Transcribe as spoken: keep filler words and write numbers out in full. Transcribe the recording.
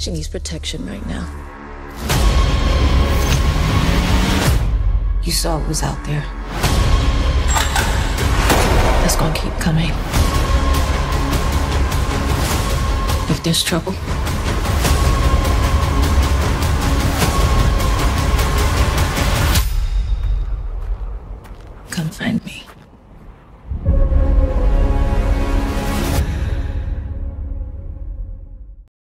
She needs protection right now. You saw what was out there. That's gonna keep coming. If there's trouble,